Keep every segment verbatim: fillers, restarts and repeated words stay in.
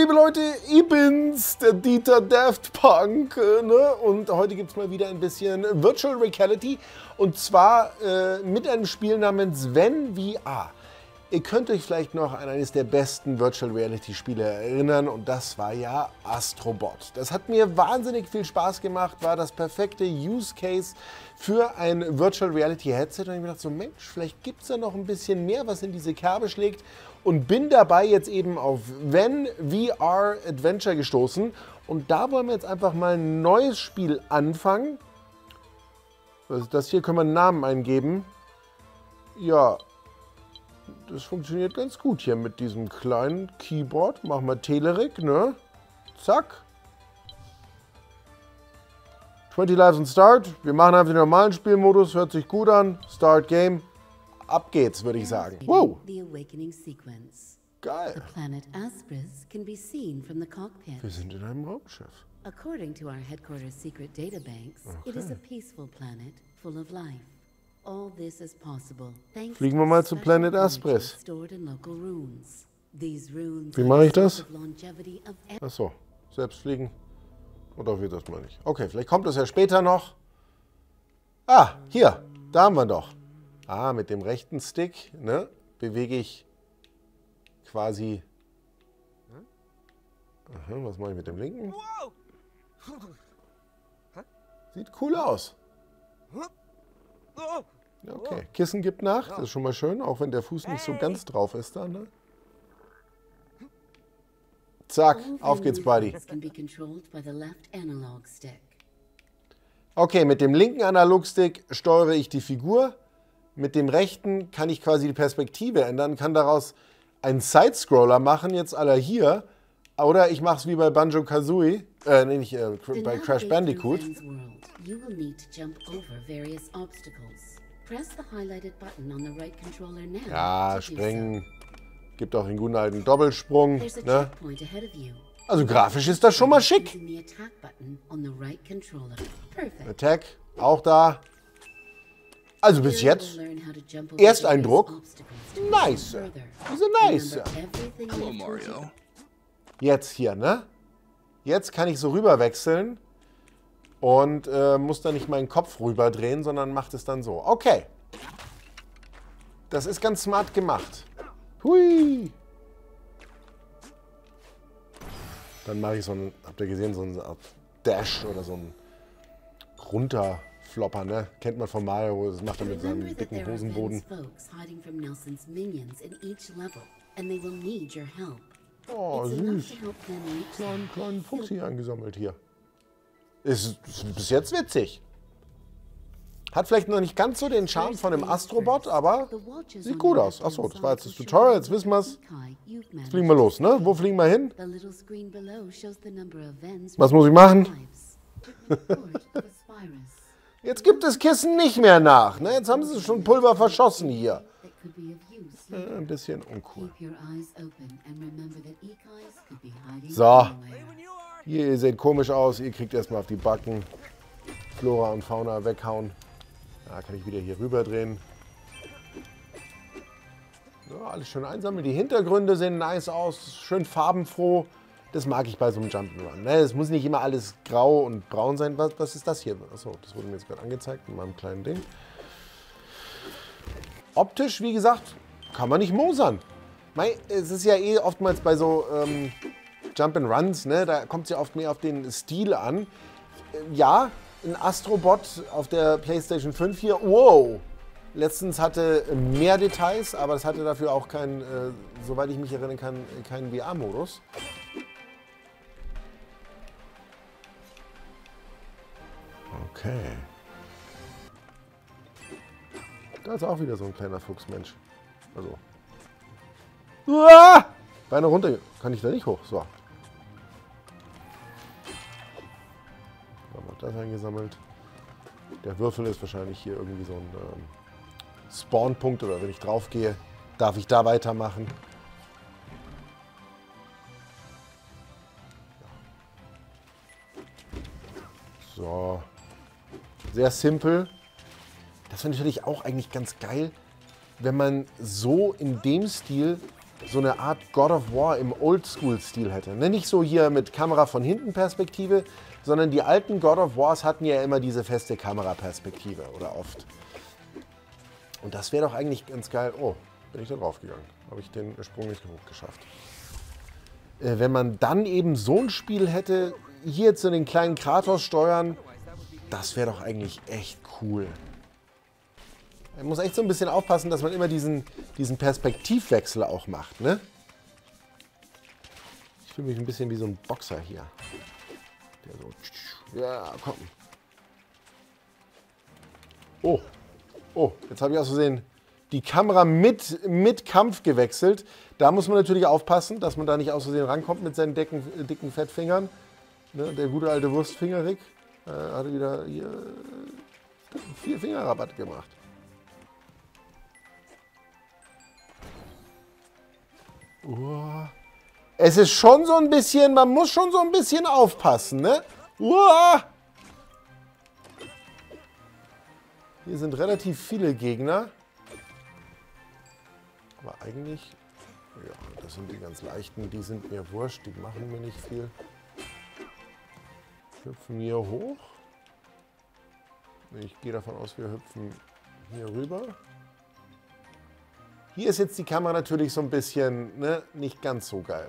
liebe Leute, ich bin's, der Dieter Daft Punk, äh, ne? Und heute gibt es mal wieder ein bisschen Virtual Reality und zwar äh, mit einem Spiel namens Ven V R. Ihr könnt euch vielleicht noch an eines der besten Virtual Reality Spiele erinnern und das war ja Astrobot. Das hat mir wahnsinnig viel Spaß gemacht, war das perfekte Use Case für ein Virtual Reality Headset und ich habe mir gedacht, so Mensch, vielleicht gibt es da noch ein bisschen mehr, was in diese Kerbe schlägt und bin dabei jetzt eben auf Ven V R Adventure gestoßen und da wollen wir jetzt einfach mal ein neues Spiel anfangen. Was ist das hier? Können wir einen Namen eingeben? Ja. Das funktioniert ganz gut hier mit diesem kleinen Keyboard. Machen wir Telerik, ne? Zack. zwanzig Lives und Start. Wir machen einfach den normalen Spielmodus. Hört sich gut an. Start Game. Ab geht's, würde ich sagen. Wow. Geil. Planet Aspris can be seen from the cockpit. Wir sind in einem Raumschiff. According to our headquarters secret databanks, it is a peaceful planet full of life. All this is possible, thanks Fliegen wir mal zu Planet Aspris. Wie mache ich das? Achso, selbst fliegen. Oder wie das meine ich? Okay, vielleicht kommt das ja später noch. Ah, hier, da haben wir doch. Ah, mit dem rechten Stick, ne, bewege ich quasi. Aha, was mache ich mit dem linken? Sieht cool aus. Okay, Kissen gibt nach, das ist schon mal schön, auch wenn der Fuß nicht so ganz drauf ist da, ne? Zack, auf geht's, Buddy. Okay, mit dem linken Analogstick steuere ich die Figur. Mit dem rechten kann ich quasi die Perspektive ändern, kann daraus einen Sidescroller machen, jetzt à la hier. Oder ich mache es wie bei Banjo-Kazooie, äh, nee, nicht äh, bei Crash Bandicoot. Ja, springen. Gibt auch den guten alten Doppelsprung. Ne? Also grafisch ist das schon mal schick. Attack, auch da. Also bis jetzt, Ersteindruck, nice. Diese nice. Hello, Mario. Jetzt hier, ne? Jetzt kann ich so rüber wechseln und äh, muss dann nicht meinen Kopf rüber drehen, sondern macht es dann so. Okay. Das ist ganz smart gemacht. Hui. Dann mache ich so einen, habt ihr gesehen, so einen Dash oder so einen Runterflopper, ne? Kennt man von Mario, das macht er mit seinem dicken Hosenboden. Oh, süß. Kleinen, kleinen Fuchs hier angesammelt hier. Ist, ist bis jetzt witzig. Hat vielleicht noch nicht ganz so den Charme von dem Astrobot, aber sieht gut aus. Achso, das war jetzt das Tutorial, jetzt wissen wir es. Jetzt fliegen wir los, ne? Wo fliegen wir hin? Was muss ich machen? Jetzt gibt es Kissen nicht mehr nach, ne? Jetzt haben sie schon Pulver verschossen hier. Äh, ein bisschen uncool. So. Hier, ihr seht komisch aus. Ihr kriegt erstmal auf die Backen. Flora und Fauna weghauen. Da kann ich wieder hier rüber drehen. So, alles schön einsammeln. Die Hintergründe sehen nice aus. Schön farbenfroh. Das mag ich bei so einem Jump'n'Run. Ne? Es muss nicht immer alles grau und braun sein. Was, was ist das hier? Achso, das wurde mir jetzt gerade angezeigt in meinem kleinen Ding. Optisch, wie gesagt, kann man nicht mosern. Mei, es ist ja eh oftmals bei so ähm, Jump'n'Runs, ne, da kommt es ja oft mehr auf den Stil an. Äh, ja, ein Astrobot auf der PlayStation fünf hier, wow. Letztens hatte mehr Details, aber es hatte dafür auch keinen, äh, soweit ich mich erinnern kann, keinen V R-Modus. Okay. Da ist auch wieder so ein kleiner Fuchsmensch. Also. Uah! Beine runter. Kann ich da nicht hoch? So. Haben wir das eingesammelt. Der Würfel ist wahrscheinlich hier irgendwie so ein ähm, Spawnpunkt. Oder wenn ich drauf gehe, darf ich da weitermachen. So. Sehr simpel. Das wäre natürlich auch eigentlich ganz geil, wenn man so in dem Stil so eine Art God of War im Oldschool-Stil hätte. Ne, nicht so hier mit Kamera von hinten Perspektive, sondern die alten God of Wars hatten ja immer diese feste Kameraperspektive oder oft. Und das wäre doch eigentlich ganz geil. Oh, bin ich da drauf gegangen. Habe ich den Sprung nicht hoch geschafft. Äh, wenn man dann eben so ein Spiel hätte, hier jetzt so den kleinen Kratos steuern, das wäre doch eigentlich echt cool. Man muss echt so ein bisschen aufpassen, dass man immer diesen, diesen Perspektivwechsel auch macht, ne? Ich fühle mich ein bisschen wie so ein Boxer hier. Der so... Ja, komm. Oh. Oh, jetzt habe ich aus Versehen die Kamera mit, mit Kampf gewechselt. Da muss man natürlich aufpassen, dass man da nicht aus Versehen rankommt mit seinen dicken, dicken Fettfingern. Ne, der gute alte Wurstfinger-Rick äh, hat wieder hier äh, vier Fingerrabatt gemacht. Uah. Es ist schon so ein bisschen, man muss schon so ein bisschen aufpassen, ne? Uah. Hier sind relativ viele Gegner. Aber eigentlich, ja, das sind die ganz leichten, die sind mir wurscht, die machen mir nicht viel. Hüpfen hier hoch. Ich gehe davon aus, wir hüpfen hier rüber. Hier ist jetzt die Kamera natürlich so ein bisschen, ne, nicht ganz so geil.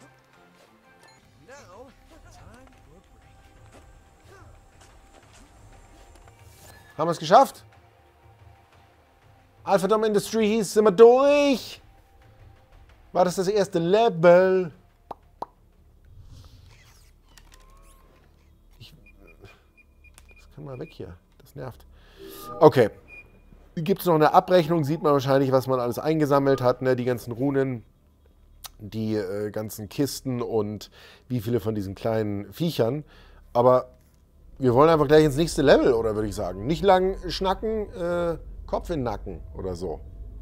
Haben wir es geschafft? Alphadom Industries, sind wir durch? War das das erste Level? Ich, das kann mal weg hier. Das nervt. Okay. Gibt es noch eine Abrechnung? Sieht man wahrscheinlich, was man alles eingesammelt hat. Ne? Die ganzen Runen, die äh, ganzen Kisten und wie viele von diesen kleinen Viechern. Aber wir wollen einfach gleich ins nächste Level, oder würde ich sagen. Nicht lang schnacken, äh, Kopf in den Nacken oder so.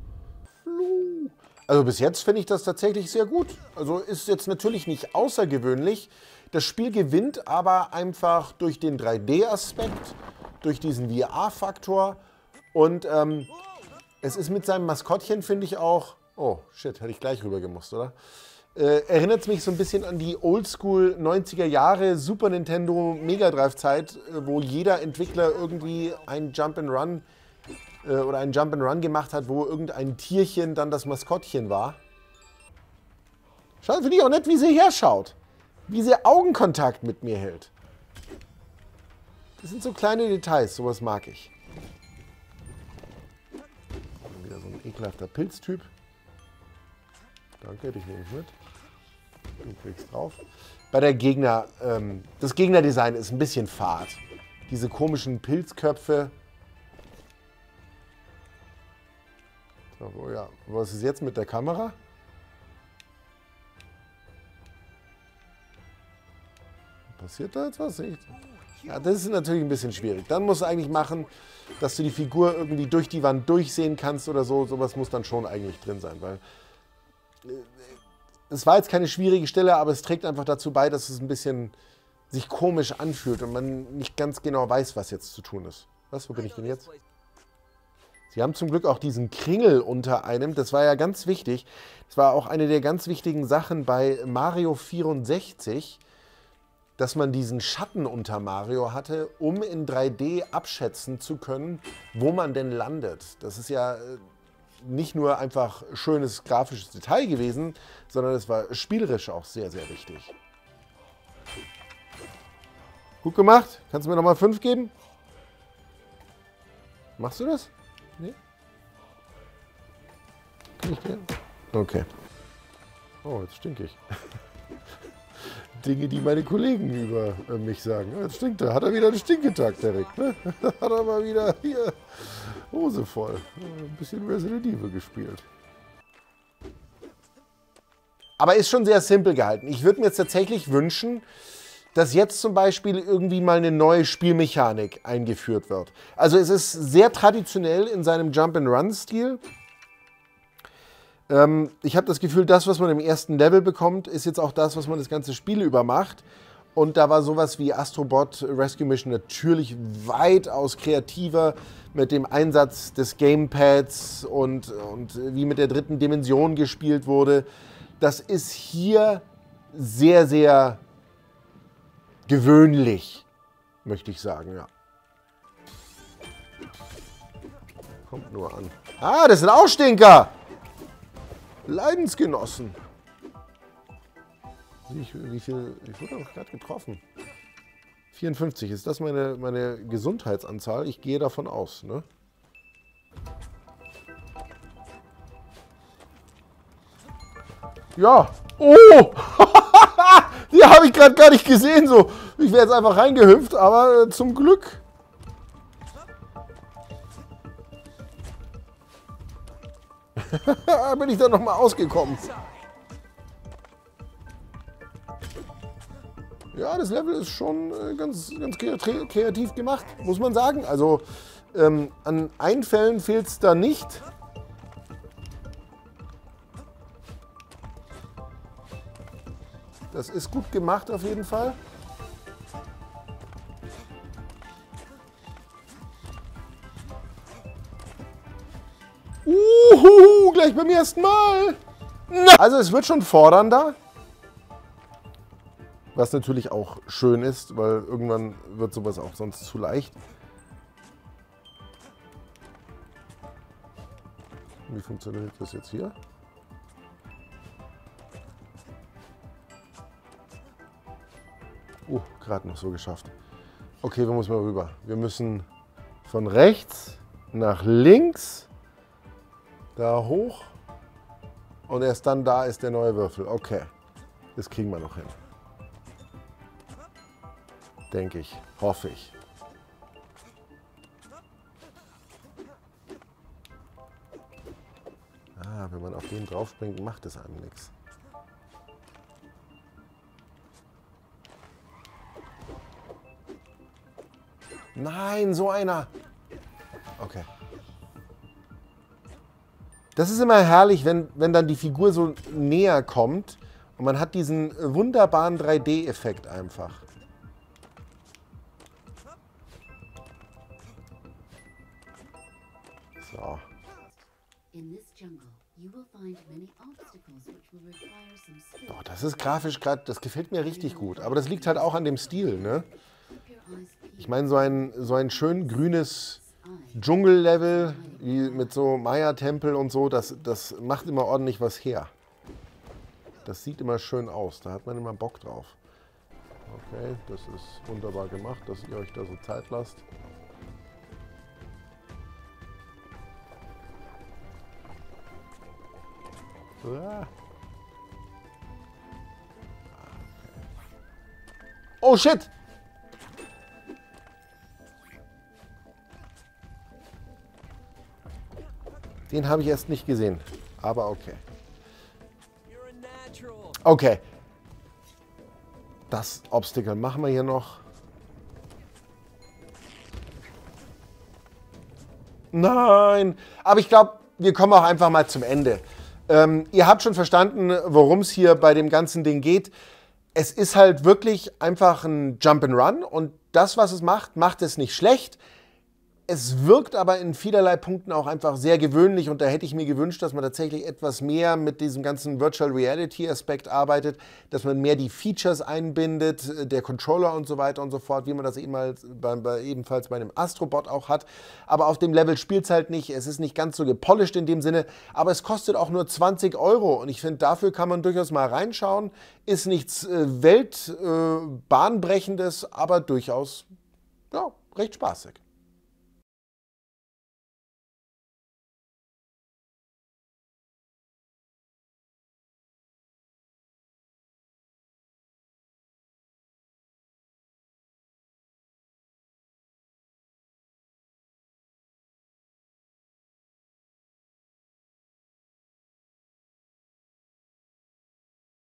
Also bis jetzt finde ich das tatsächlich sehr gut. Also ist jetzt natürlich nicht außergewöhnlich. Das Spiel gewinnt aber einfach durch den drei D-Aspekt, durch diesen V R-Faktor. Und ähm, es ist mit seinem Maskottchen, finde ich auch... Oh, shit, hätte ich gleich rüber gemusst, oder? Äh, erinnert es mich so ein bisschen an die Oldschool neunziger Jahre Super Nintendo Mega Drive Zeit, äh, wo jeder Entwickler irgendwie ein Jump'n'Run äh, oder ein Jump'n'Run gemacht hat, wo irgendein Tierchen dann das Maskottchen war. Schaut, finde ich auch nett, wie sie herschaut. Wie sie Augenkontakt mit mir hält. Das sind so kleine Details, sowas mag ich. Wieder so ein ekelhafter Pilztyp. Danke, dich nehme ich mit. Du kriegst drauf. Bei der Gegner, ähm, das Gegnerdesign ist ein bisschen fad. Diese komischen Pilzköpfe. So, oh ja, was ist jetzt mit der Kamera? Passiert da jetzt was? Nicht? Ja, das ist natürlich ein bisschen schwierig. Dann musst du eigentlich machen, dass du die Figur irgendwie durch die Wand durchsehen kannst oder so. Sowas muss dann schon eigentlich drin sein, weil es war jetzt keine schwierige Stelle, aber es trägt einfach dazu bei, dass es ein bisschen sich komisch anfühlt und man nicht ganz genau weiß, was jetzt zu tun ist. Was, wo bin ich denn jetzt? Sie haben zum Glück auch diesen Kringel unter einem, das war ja ganz wichtig. Das war auch eine der ganz wichtigen Sachen bei Mario vierundsechzig, dass man diesen Schatten unter Mario hatte, um in drei D abschätzen zu können, wo man denn landet. Das ist ja nicht nur einfach schönes grafisches Detail gewesen, sondern es war spielerisch auch sehr, sehr wichtig. Gut gemacht. Kannst du mir nochmal fünf geben? Machst du das? Nee? Kann ich dir? Okay. Oh, jetzt stink ich. Dinge, die meine Kollegen über äh, mich sagen. Jetzt stinkt er. Hat er wieder einen Stinketag, der Rick. Ne? Hat er mal wieder hier Hose voll. Ein bisschen Resident Evil gespielt. Aber ist schon sehr simpel gehalten. Ich würde mir jetzt tatsächlich wünschen, dass jetzt zum Beispiel irgendwie mal eine neue Spielmechanik eingeführt wird. Also es ist sehr traditionell in seinem Jump-and-Run-Stil. Ähm, ich habe das Gefühl, das, was man im ersten Level bekommt, ist jetzt auch das, was man das ganze Spiel über macht. Und da war sowas wie Astrobot Rescue Mission natürlich weitaus kreativer mit dem Einsatz des Gamepads und, und wie mit der dritten Dimension gespielt wurde. Das ist hier sehr, sehr gewöhnlich, möchte ich sagen, ja. Kommt nur an. Ah, das sind auch Stinker! Leidensgenossen. Wie viel, wie viel, ich wurde doch gerade getroffen. vierundfünfzig, ist das meine, meine Gesundheitsanzahl? Ich gehe davon aus, ne? Ja. Oh! Die habe ich gerade gar nicht gesehen. So. Ich wäre jetzt einfach reingehüpft, aber äh, zum Glück. Bin ich da nochmal ausgekommen. Ja, das Level ist schon äh, ganz, ganz kreativ gemacht, muss man sagen. Also ähm, an Einfällen fehlt es da nicht. Das ist gut gemacht auf jeden Fall. Uhuhu, gleich beim ersten Mal. Na. Also es wird schon fordernder. Was natürlich auch schön ist, weil irgendwann wird sowas auch sonst zu leicht. Wie funktioniert das jetzt hier? Oh, gerade noch so geschafft. Okay, wir müssen mal rüber. Wir müssen von rechts nach links, da hoch und erst dann da ist der neue Würfel. Okay, das kriegen wir noch hin. Denke ich, hoffe ich. Ah, wenn man auf den draufspringt, macht es einem nichts. Nein, so einer. Okay. Das ist immer herrlich, wenn, wenn dann die Figur so näher kommt und man hat diesen wunderbaren drei D-Effekt einfach. So. Oh, das ist grafisch gerade, das gefällt mir richtig gut. Aber das liegt halt auch an dem Stil, ne? Ich meine, so ein, so ein schön grünes Dschungellevel wie mit so Maya-Tempel und so, das, das macht immer ordentlich was her. Das sieht immer schön aus, da hat man immer Bock drauf. Okay, das ist wunderbar gemacht, dass ihr euch da so Zeit lasst. Oh shit! Den habe ich erst nicht gesehen, aber okay. Okay. Das Obstacle machen wir hier noch. Nein! Aber ich glaube, wir kommen auch einfach mal zum Ende. Ähm, ihr habt schon verstanden, worum es hier bei dem ganzen Ding geht. Es ist halt wirklich einfach ein Jump'n'Run und das, was es macht, macht es nicht schlecht. Es wirkt aber in vielerlei Punkten auch einfach sehr gewöhnlich und da hätte ich mir gewünscht, dass man tatsächlich etwas mehr mit diesem ganzen Virtual Reality Aspekt arbeitet, dass man mehr die Features einbindet, der Controller und so weiter und so fort, wie man das ebenfalls bei, bei, ebenfalls bei einem Astrobot auch hat. Aber auf dem Level spielt es halt nicht, es ist nicht ganz so gepolished in dem Sinne, aber es kostet auch nur zwanzig Euro und ich finde, dafür kann man durchaus mal reinschauen. Ist nichts äh, weltbahnbrechendes, äh, aber durchaus ja, recht spaßig.